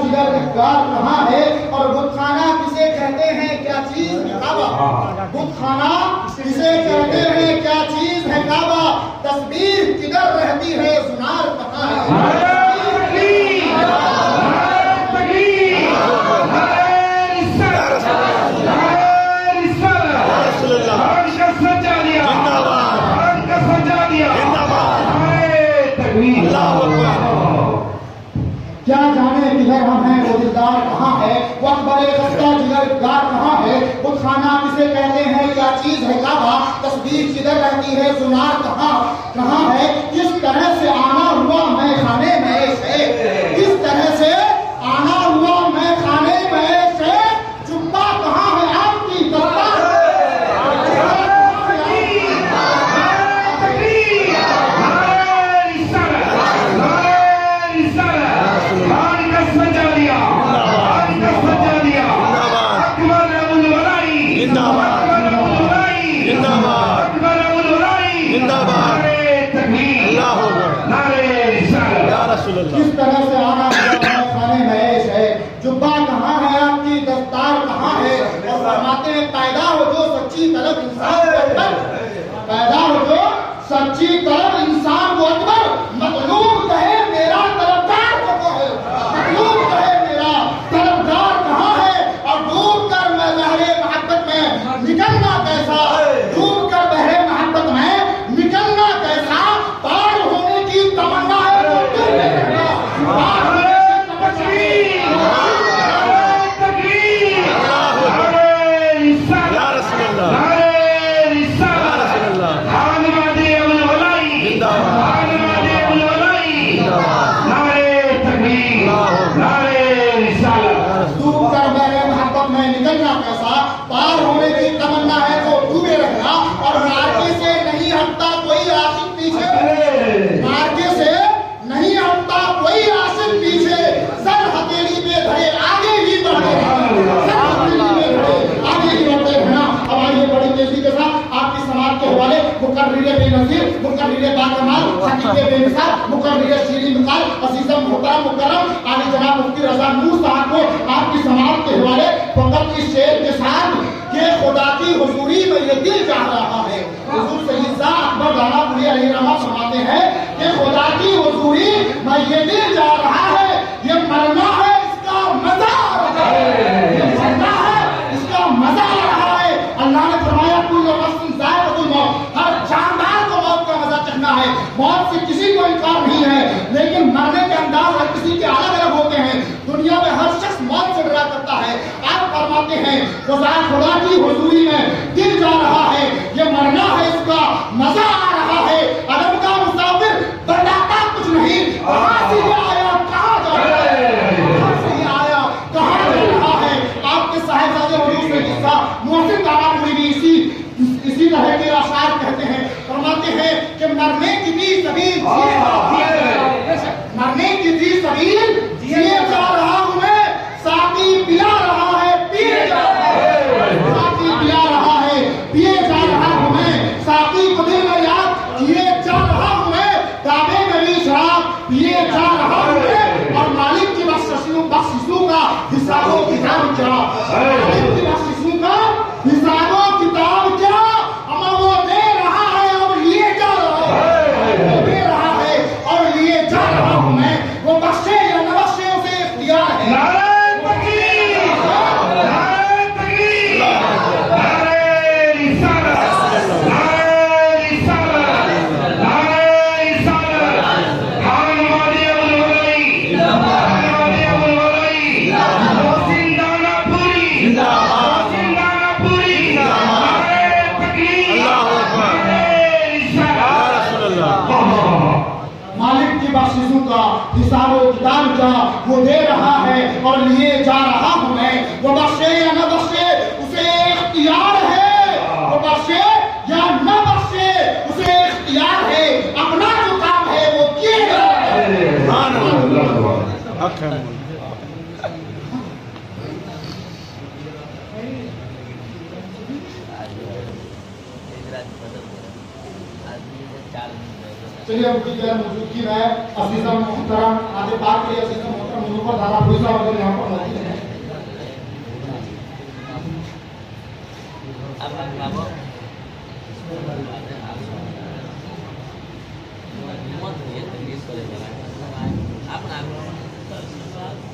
जिगर गार कहाँ है और बुतखाना किसे कहते हैं क्या चीज है काबा। बुतखाना किसे कहते हैं क्या चीज है काबा। तस्वीर किधर रहती है सुनार कहाँ है। क्या जाने किधर हम हैं वो दिलदार कहाँ है। वो अकबर खस्ता जिगर गार कहाँ है। बुतखाना किसे कहते हैं क्या चीज है काबा। तस्वीर किधर रहती है सुनार कहाँ है। किस तरह से आना हुआ मैं खाने में से। किस तरह से आना हुआ मैं खाने में से। जुब्बा कहाँ है आपकी दरबार। किस तरह से आना हुआ खाने में है। जुब्बा कहाँ है आपकी दस्तार कहाँ है। और फरमाते हैं पैदा हो जो सच्ची तलब इंसान को अकबर। पैदा हो जो सच्ची तलब इंसान को अकबर। मतलूब कहे मेरा तलबगार को है। मतलूब कहे मेरा तलबगार कहाँ है। और डूब कर मैं बहरे मोहब्बत में निकलना कैसा। डूब कर बहरे मोहब्बत में निकलना कैसा। पार होने की तमन्ना है निकलना कैसा। पार होने की तमन्ना है तो डूबे रहना। और मार्के से नहीं हटता कोई आशिक पीछे। मार्के से नहीं हटता कोई आशिक पीछे। सर हथेली पे धरे आगे ही बढ़े। सर हथेली पे धरे आगे ही बढ़ते रहना। अब आइए बड़ी तेजी के साथ आपकी समाज के हवाले मुकर्रिर बेनज़ीर मुकर्रिर बाकमाल खतीब बेमिसाल मुकर्रिर शीरी मिसाल अज़ीज़म मुहतरम मुकर्रम आले जनाब मुफ्ती रज़ा नूर साहब को आपकी समाज के हवाले फकत इस शेर के साथ कि खुदा की हुजूरी में ये दिल चाह रहा है। हुजूर सैयद अकबर दानापुरी अलैहिर्रहमा फरमाते हैं कि खुदा की हुजूरी में ये दिल जा रहा है। ये मरना है इसका मजा आ रहा है। ये मरना है इसका मजा आ रहा है। अल्लाह ने फरमाया कुल्लु नफ्सिन ज़ाइक़तुल मौत। हर जानदार को मौत का मजा चखना है। मौत से किसी को इनकार नहीं है लेकिन मरने के अंदाज हर किसी के अलग अलग होते हैं। दुनिया में हर शख्स मौत से डरा करता है। आप फरमाते हैं खुदा की हुजूरी में दिल जा रहा है। ये मरना है इसका मजा आ रहा है। अदब का मुसाफिर बताता कुछ नहीं। कहाँ से आया कहाँ जा रहा है। कहाँ से आया कहाँ जा रहा है। आपके साहिबजादे हुजूर से किस्सा मोहसिन दानापुरी भी इसी तरह के आशार कहते हैं। फरमाते हैं कि मरने की भी सबील मरने की भी सबील जिए जा रहा हूँ मैं। साथी पिला रहा है पिए जा रहा है। साथी पिला रहा है पिए जा रहा हूँ मैं। साथी को दिल में याद किए जा रहा हूँ मैं। काबे में भी शराब पिए जा रहा हूँ मैं। और मालिक की बख्शिशों का हिसाबो किताब क्या। मालिक की बख्शिशों का हिसाबो किताब क्या। हमें वो दे रहा है और लिए जा रहा है। दे रहा है और लिए जा रहा हूँ मैं। वो बख्शे या न बख्शे उसे इख्तियार है। बख्शिशों का हिसाबो किताब क्या वो दे रहा है और लिए जा रहा हूँ मैं। वो बख्शे या न बख्शे उसे इख्तियार है। वो बख्शे या न बख्शे उसे इख्तियार है। अपना जो काम है वो किएगा। चलिए उनकी मौजूदगी में अज़ीज़ मोहतरम आदे पाक के अज़ीज़ मोहतरम ऊपर धारा भूसा वगैरह यहाँ पर नदी है। आप